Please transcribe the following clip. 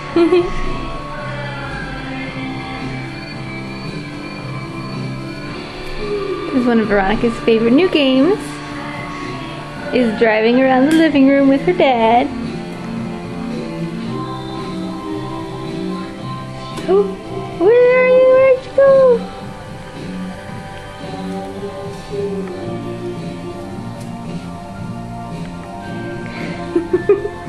This is one of Veronica's favorite new games. Is driving around the living room with her dad. Oh, where are you? Where'd you go?